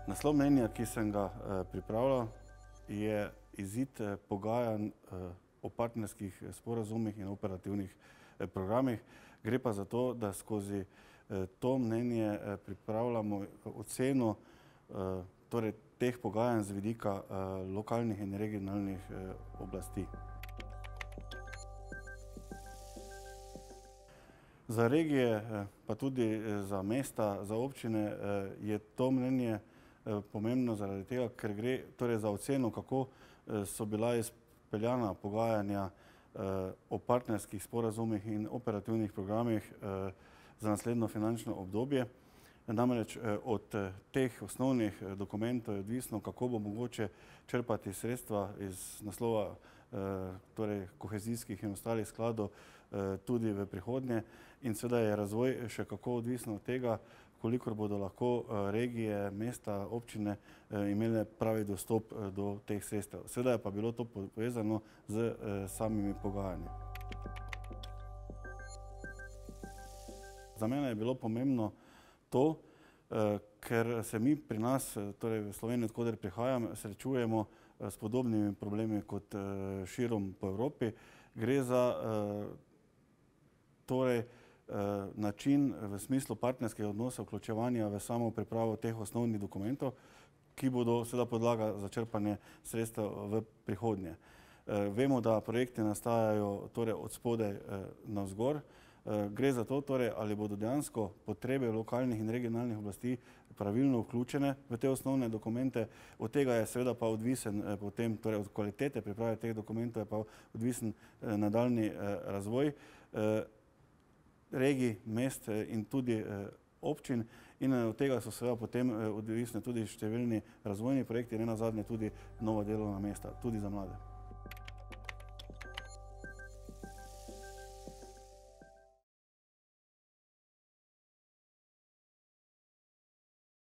Naslov mnenja, ki sem ga pripravljal, je izid pogajanj o partnerskih sporazumih in operativnih programih. Gre pa za to, da skozi to mnenje pripravljamo oceno torej teh pogajanj z vidika lokalnih in regionalnih oblasti. Za regije, pa tudi za mesta, za občine je to mnenje pomembno zaradi tega, ker gre torej za oceno, kako so bila izpeljana pogajanja o partnerskih sporazumih in operativnih programih za naslednjo finančno obdobje. Namreč od teh osnovnih dokumentov je odvisno, kako bo mogoče črpati sredstva iz naslova torej kohezijskih in ostalih skladov tudi v prihodnje. In seveda je razvoj še kako odvisno od tega, kolikor bodo lahko regije, mesta, občine imele pravi dostop do teh sredstev. Seveda je pa bilo to povezano z samimi pogajanji. Za mene je bilo pomembno to, ker se mi pri nas, torej v Sloveniji, odkoder prihajam, srečujemo s podobnimi problemi kot širom po Evropi. Gre za torej način v smislu partnerskega odnosa, vključevanja v samo pripravo teh osnovnih dokumentov, ki bodo seveda podlaga za črpanje sredstev v prihodnje. Vemo, da projekti nastajajo torej od spodaj navzgor. Gre za to, torej, ali bodo dejansko potrebe lokalnih in regionalnih oblasti pravilno vključene v te osnovne dokumente. Od tega je seveda pa odvisen potem, torej od kvalitete priprave teh dokumentov je pa odvisen nadaljnji razvoj regij, mest in tudi občin, in od tega so seveda potem odvisni tudi številni razvojni projekti, nenazadnje tudi nova delovna mesta, tudi za mlade.